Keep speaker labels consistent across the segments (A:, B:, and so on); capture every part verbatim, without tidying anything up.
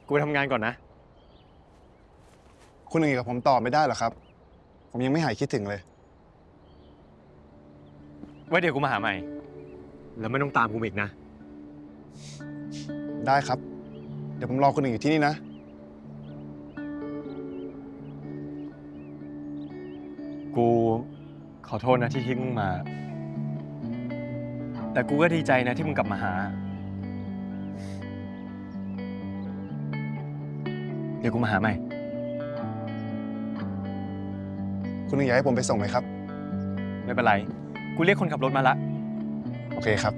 A: กูทำงานก่อนนะ
B: คุณอย่างกับผมตอบไม่ได้หรอครับผมยังไม่หายคิดถึงเลย
A: ไว้เดี๋ยวกูมาหาใหม่แล้วไม่ต้องตามกูอีกนะ
B: ได้ครับเดี๋ยวผมรอคุณหนึ่งอยู่ที่นี่นะ
A: กูขอโทษนะที่ทิ้งมึงมาแต่กูก็ดีใจนะที่มึงกลับมาหาเดี๋ยวกูมาหาใหม่
B: คุณหนึ่งอยากให้ผมไปส่งไหมครับ
A: ไม่เป็นไรกูเรียกคนขับรถมาละ
B: โอเคครับ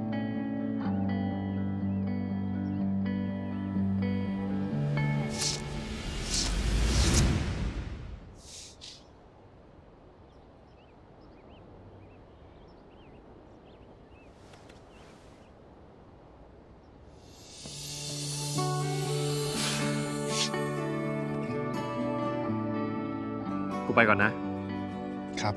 A: กูไปก่อนนะครับ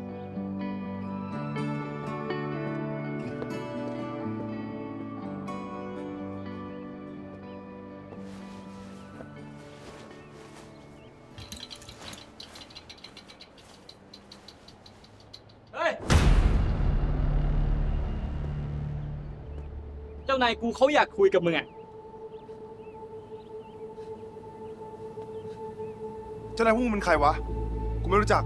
C: เจ้านายกูเขาอยากคุยกับมึงอ่ะ
B: เจ้านายพวกมึงเป็นใครวะกูไม่รู้จัก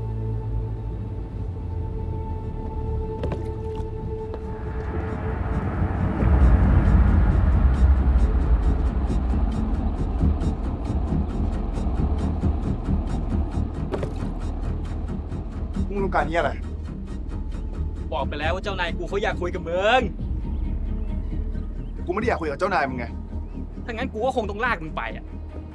B: มึงต้องการนี่อะไร
C: บอกไปแล้วว่าเจ้านายกูเขาอยากคุยกับมึง
B: กูไม่ได้อยากคุยกับเจ้านายมึงไง
C: ถ้างั้นกูก็คงต้องลากมึงไปอ่ะ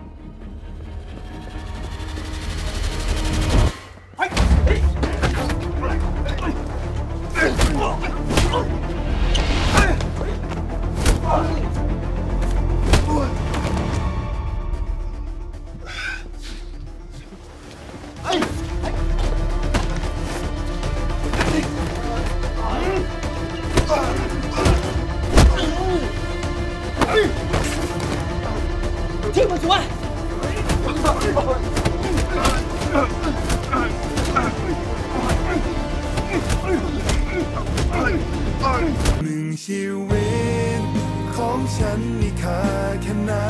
C: ที่มึงชัว
D: หนึ่งชีวิตของฉันมีค่าแค่ไหน